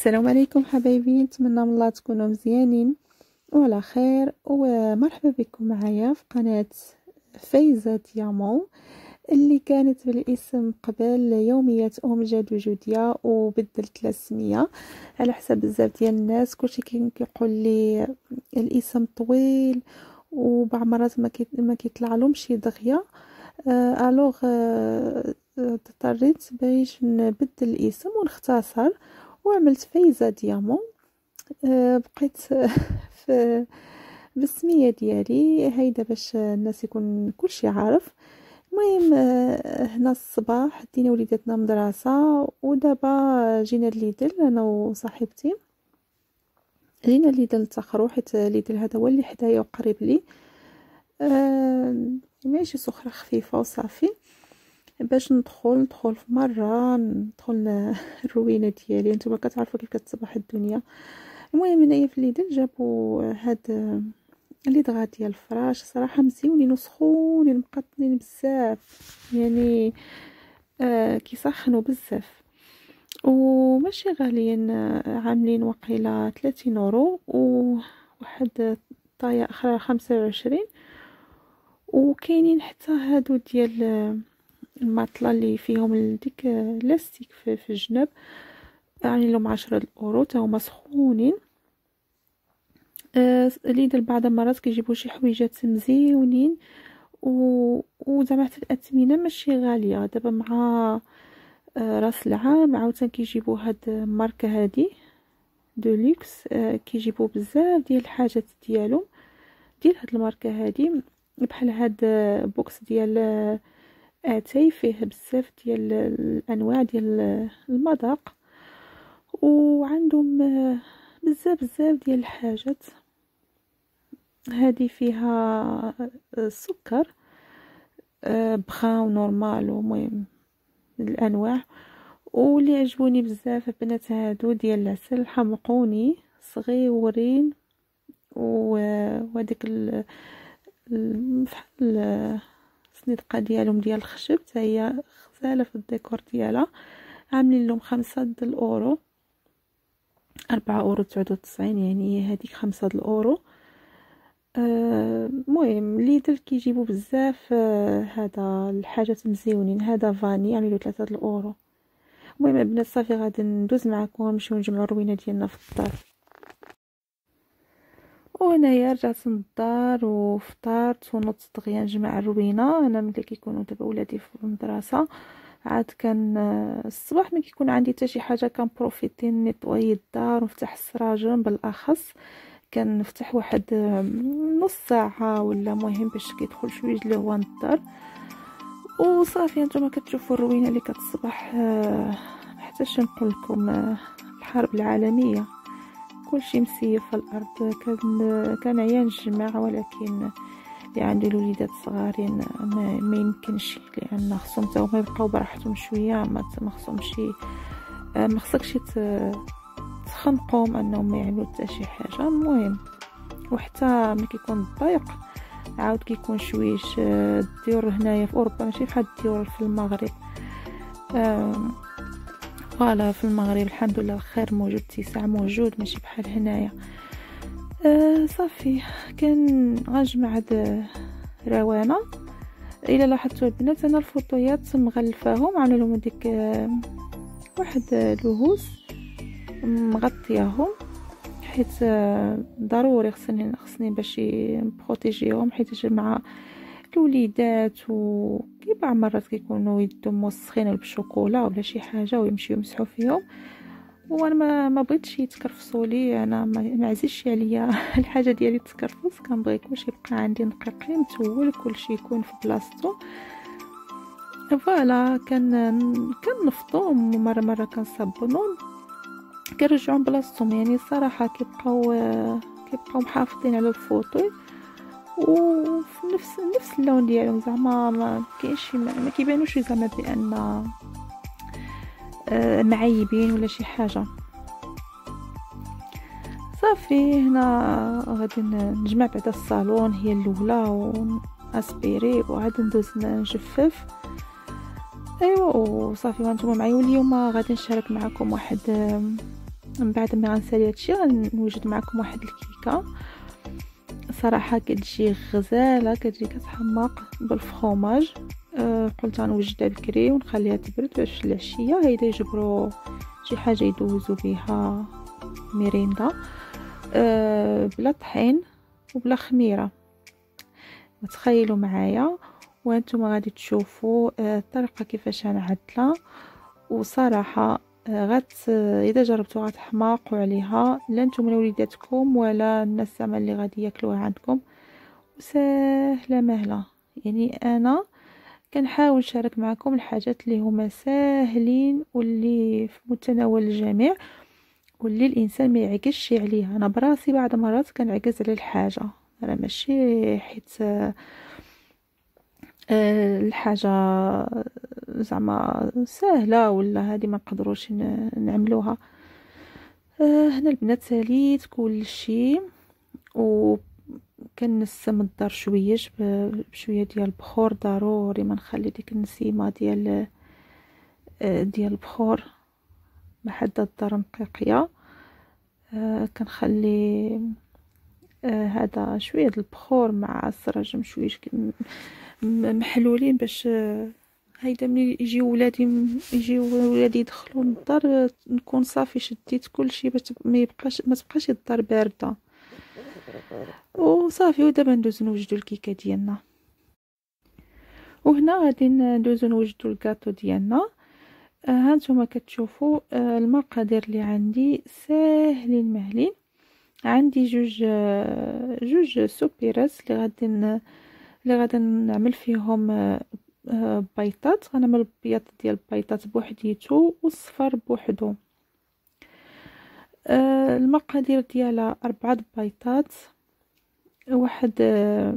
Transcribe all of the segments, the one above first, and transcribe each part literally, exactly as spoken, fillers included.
السلام عليكم حبايبي، نتمنى من الله تكونوا مزيانين وعلى خير. ومرحبا بكم معايا في قناة فايزة ديامون اللي كانت بالاسم قبل يوميات ام جاد وجودية وبدلت السميه على حساب بزاف ديال الناس. كلشي كيقول لي الاسم طويل وبعض مرات ما كي ما كيطلع لهمش شي دغيا. آه الوغ آه اضطريت باش نبدل الاسم ونختصر وعملت فايزة ديامون. أه بقيت في بالسميه ديالي هيدا باش الناس يكون كلشي عارف. المهم أه هنا الصباح دينا وليداتنا مدرسه ودابا جينا ليدل انا وصاحبتي، جينا ليدل نتاخروا حيت ليدل هذا هو اللي حدايا وقريب لي. أه ماشي سخره خفيفه وصافي باش ندخل ندخل في مره ندخل الروينه ديالي. نتوما كتعرفوا كيف كتصبح الدنيا. المهم هنايا في ليدل جابوا هاد اللي دغا ديال الفراش، صراحه مزيونين وسخونين مقطنين بزاف، يعني آه كيسخنوا بزاف وماشي غاليين. آه عاملين وقيله ثلاثين اورو وواحد طايه اخرى خمسة وعشرين. وكاينين حتى هادو ديال الماطله اللي فيهم ديك لاستيك في, في الجنب، يعني لهم عشرة اورو تا هما سخونين. آه ليدل بعض المرات كيجيبوا شي حويجات مزيونين و وزعما حتى الاثمنه ماشي غاليه. دابا مع آه راس العام عاوتاني كيجيبوا هاد الماركه هادي دوليكس، آه كيجيبوا بزاف ديال الحاجات ديالهم ديال هاد الماركه هادي، بحال هاد بوكس ديال اتاي فيه بزاف ديال الانواع ديال المذاق، وعندهم بزاف بزاف ديال الحاجات. هذه فيها السكر بخام ونورمال ومهم الانواع. واللي عجبوني بزاف البنات هادو ديال العسل الحمقوني صغيورين وهذيك بحال الصندقه ديالهم ديال الخشب حتى هي غزاله في الديكور ديالها. عاملين لهم خمسة د الاورو، أربعة اورو تسعة وتسعين، يعني هذيك خمسة د الاورو. المهم آه ليدل كيجيبوا بزاف آه هذا الحاجات مزيونين. هذا فاني عاملين له ثلاثة د الاورو. المهم البنات صافي غادي ندوز معكم ونمشيو نجمعوا الروينه ديالنا في الدار. وهنايا رجعت للدار وفطرت ونضت دغيا نجمع الروينه. انا ملي كيكونوا دابا ولادي في المدرسه عاد كان الصباح ما كيكون عندي حتى شي حاجه كنبروفيتي نيطوي الدار ونفتح السراجم. بالاخص كنفتح واحد نص ساعه ولا مهم باش كيدخل شويه اللي هو الدار وصافي. نتوما كتشوفوا الروينه اللي كتصبح. حتىش نقول لكم الحرب العالميه كلشي مسيف في الارض. كان كان عيان نجمع، ولكن اللي عندي الوليدات صغارين ما, ما يمكنش، لان خصهم حتى هما يبقاو براحتهم شويه. ما ما خصهمش ما خصكش تخنقهم انهم ما يعملوا حتى شي حاجه. المهم وحتى ملي كيكون الضيق عاود كيكون شويش. الديور هنايا في اوروبا ماشي بحال الديور في المغرب. فوالا في المغرب الحمد لله الخير موجود، اتساع موجود، ماشي بحال هنايا. آه صافي كان غنجمع هاد روانه. الا لاحظتوا البنات انا الفوطويات مغلفاهم، عامله لهم ديك آه واحد لهوس مغطياهم، حيت آه ضروري خصني خصني باش نبروتيجيهم، حيت مع الوليدات وكي بعض مرات كيكونوا يدهم موسخين بالشوكولا ولا شي حاجه ويمشيو يمسحوا فيهم. وانا ما ما بغيتش يتكرفسوا لي، انا ما عزيزش عليا الحاجه ديالي تكرفس. كنبغي كلشي يبقى عندي نقيقي متول، كلشي يكون في بلاصتو. فوالا كان كنفطوم مره مره كنصبنهم كنرجعهم بلاصتهم، يعني الصراحه كيبقاو كيبقاو محافظين على الفوطو وفي نفس نفس اللون ديالهم. زعما ما كاينش ما كيبانوش زعما بان آه معيبين ولا شي حاجه. صافي هنا غادي نجمع بعدا الصالون هي الاولى واسبيري وعاد ندوز نجفف. ايوا وصافي وانتم معايا. واليوم غادي نشارك معكم واحد من بعد ما غنسالي هادشي غنوجد معكم واحد الكيكه صراحه كتجي غزاله، كتجي كتحماق بالفرomاج. أه قلت غنوجدها بكري ونخليها تبرد باش العشيه هيدا يجبروا شي حاجه يدوزوا بها ميريندا. أه بلا طحين وبلا خميره. تخيلوا معايا وانتم غادي تشوفوا الطريقه كيفاش غنعدلها، وصراحه غات اذا جربتوا غتحماقوا عليها، لا نتوما ولا وليداتكم ولا الناس زعما اللي غادي ياكلوها عندكم. وسهله مهله، يعني انا كنحاول نشارك معكم الحاجات اللي هما ساهلين واللي في متناول الجميع واللي الانسان ما يعجزش عليها. انا براسي بعض المرات كنعجز على الحاجه، انا ماشي حيت أه الحاجه زعما سهله ولا هذه ما نقدروش نعملوها. أه هنا البنات ساليت كل شيء وكنسم الدار شويه بشويه ديال البخور. ضروري ما نخلي ديك النسيمه ديال ديال البخور محد الدار نقيقيه. أه كنخلي أه هذا شويه د البخور مع السرجم شويه محلولين باش هيدا ملي يجيو ولادي يجيو ولادي يدخلوا للدار نكون صافي شديت كلشي باش ما يبقاش ما تبقاش الدار بارده وصافي. ودابا ندوزو نوجدو الكيكه ديالنا. وهنا غادي ندوزو نوجدو الكاطو ديالنا. ها نتوما كتشوفوا المقادير اللي عندي ساهلين مهلين. عندي جوج جوج سوبيراس اللي غادي اللي غادي نعمل فيهم بيضات. غنعمل البياض ديال البيضات بوحديتو والصفار بوحدو. أه المقادير ديالها أربعة بيضات، واحد أه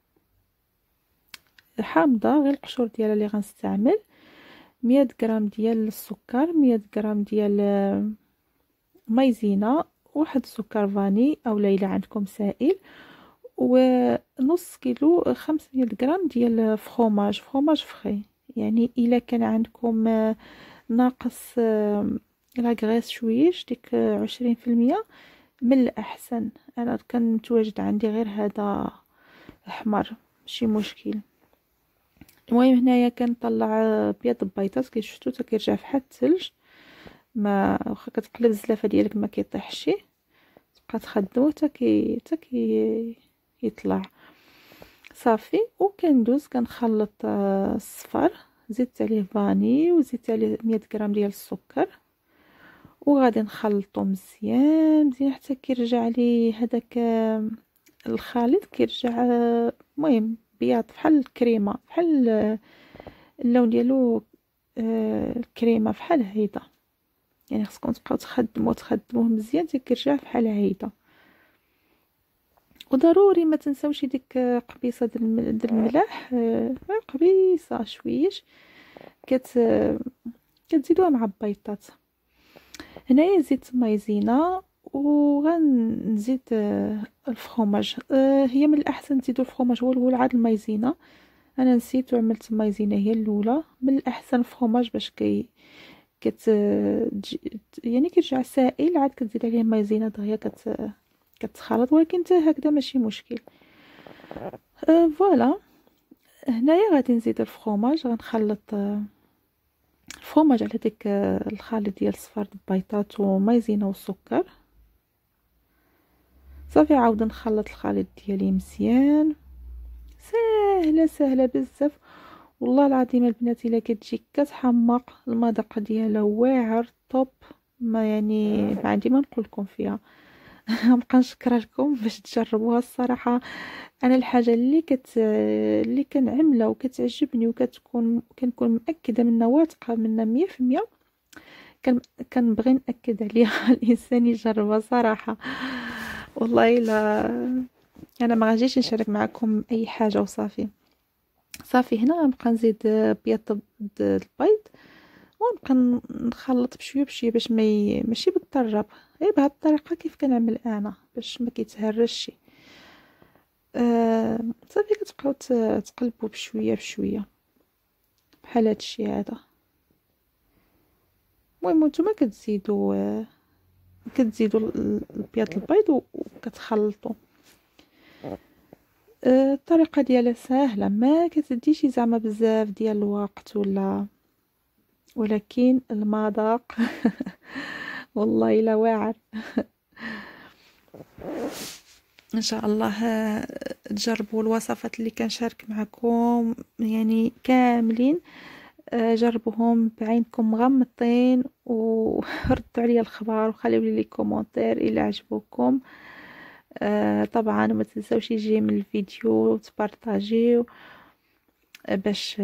حامضه غير القشور ديالها اللي غنستعمل، مية غرام ديال السكر، مية غرام ديال مايزينا، واحد سكر فاني او ليلى عندكم سائل، ونص كيلو خمسمية غرام ديال فخوماج فخوماج فخي. يعني الا كان عندكم ناقص لاغريس شويش ديك عشرين في المية من الاحسن. انا كان متواجد عندي غير هذا احمر ماشي مشكل. المهم هنايا كنطلع بيض البيضات كي شفتوا حتى كيرجع فحال الثلج، ما واخا كتقلب الزلافه ديالك ما كيطيحش، تبقى تخدمو حتى كي حتى كي يطلع صافي. وكندوز كنخلط الصفار، زدت عليه فاني وزدت عليه مية غرام ديال السكر وغادي نخلطو مزيان مزيان حتى كيرجع لي هذاك الخليط كيرجع المهم بياض بحال الكريمه، بحال اللون ديالو الكريمه بحال هيدا. يعني خصكم تبقاو تخدموا تخدموه مزيان حتى كيرجع بحال هيدا. وضروري ما تنساوش ديك قبيصه د الملح، قبيصه شويش كت كتزيدوها مع البيضات. هنايا زدت مايزينا وغنزيد الفرomاج. هي من الاحسن تزيدوا الفرomاج هو الاول عاد المايزينا. انا نسيت وعملت المايزينا هي الاولى. من الاحسن الفرomاج باش كي كت يعني كيرجع سائل عاد كتزيد عليه مايزينا دغيا كت كتخلط، ولكن حتى هكذا ماشي مشكل. أه فوالا. هنايا غادي نزيد الفرomاج، غنخلط الفرomاج على ديك الخليط ديال صفار البيضات ومايزينا والسكر صافي. عاود نخلط الخليط ديالي مزيان. سهله سهله بزاف والله العظيم البنات. الا كتجي كتحمق المذاق ديالها واعر طوب، ما يعني ما عندي ما نقول لكم فيها. نبقى نشكر لكم باش تجربوها. الصراحه انا الحاجه اللي كت اللي كنعملها وكتعجبني وكتكون كنكون مأكده منها واثقه منها مية في المية كان كنبغي نأكد عليها الانسان يجربها صراحه. والله لا انا ما غاديش نشارك معكم اي حاجه وصافي. صافي هنا غنبقى نزيد بيض البيض ونبقى نخلط بشويه بشويه باش ما ي... ماشي بالطراب، غير بهذه الطريقه كيف كنعمل انا باش ما كيتهرش. آه... صافي كتبقاو تقلبوا بشويه بشويه بحال هادشي هذا. المهم نتوما كتزيدوا كتزيدوا البياض البيض وكتخلطوا. الطريقه ديالها سهله، ما كتديش زعما بزاف ديال الوقت ولا، ولكن المذاق والله الا واعر. ان شاء الله تجربوا الوصفات اللي كنشارك معكم يعني كاملين، جربوهم بعينكم مغمضين وردوا عليا الخبر وخليوا لي كومونتير الى عجبوكم. طبعا ما تنساوش يجي من الفيديو وتبارطاجيو باش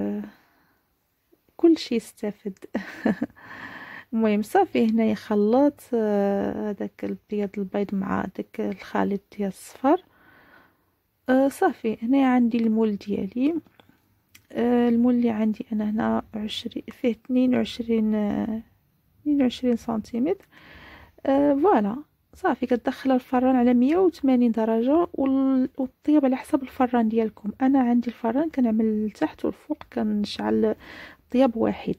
كل شيء يستفد. المهم صافي، هنايا خلطت هذاك البياض البيض مع داك الخليط ديال الصفر. صافي هنايا عندي المول ديالي. المول اللي عندي انا هنا عشرين فيه اثنين وعشرين اثنين وعشرين سنتيمتر. فوالا صافي كتدخل الفران على مية وثمانين درجه والطياب على حسب الفران ديالكم. انا عندي الفران كنعمل لتحت والفوق كنشعل طياب واحد.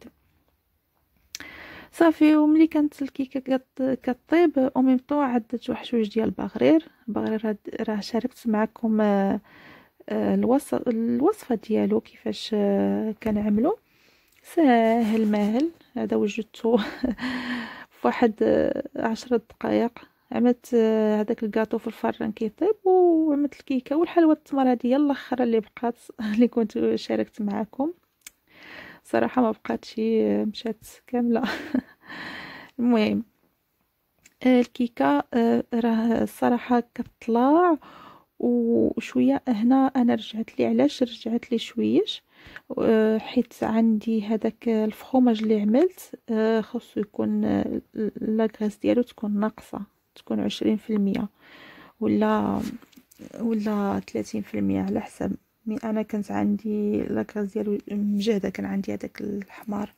صافي وملي كانت الكيكه كطيب او ميم طو عدت واحد جوج ديال البغرير. البغرير راه شاركت معكم الوصفه الوصفه ديالو كيفاش كنعملو، ساهل ماهل. هذا وجدته في واحد عشرة دقائق. عملت هذاك الكاطو في الفران كيطيب، وعملت الكيكه والحلوى التمر هذه هي الاخرى اللي بقات اللي كنت شاركت معكم. صراحه ما بقاتش، مشات كامله. المهم الكيكه راه الصراحه كطلع وشويه. هنا انا رجعت لي، علاش رجعت لي شويش؟ حيت عندي هذاك الفخوماج اللي عملت خصو يكون لاغريس ديالو تكون ناقصه، تكون عشرين في المية ولا ولا ثلاثين في المية على حسب. مي انا كانت عندي لاغريس ديالو مجهده، كان عندي هذاك الحمار،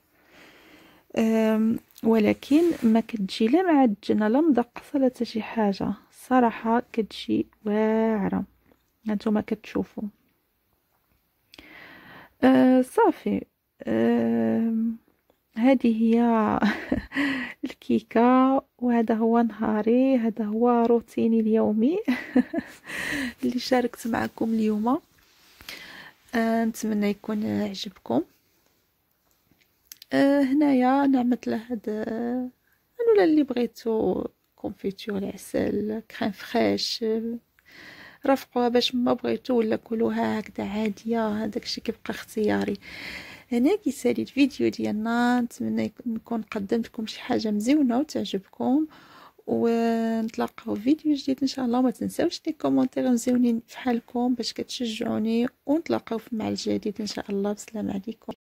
ولكن ما كتجي لا معجنه لا مدقصه لا حتى شي حاجه. صراحه كتجي واعره، هانتوما كتشوفوا. أه صافي أه هذه هي الكيكه، وهذا هو نهاري، هذا هو روتيني اليومي اللي شاركت معكم اليوم. أه نتمنى يكون عجبكم. أه هنايا نعمت له هاد ولا اللي بغيتو كونفيتور عسل كريم فريش رافقوها باش ما بغيتو، ولا كلوها هكذا عاديه، هذاك الشيء كيبقى اختياري. هنا كيسالي الفيديو ديالنا، نتمنى نكون قدمت لكم شي حاجه مزيونه وتعجبكم، ونتلاقاو في فيديو جديد ان شاء الله. وما تنساوش لي كومونتير مزيونين بحالكم باش كتشجعوني، ونتلاقاو في مع الجديد ان شاء الله. بسلام عليكم.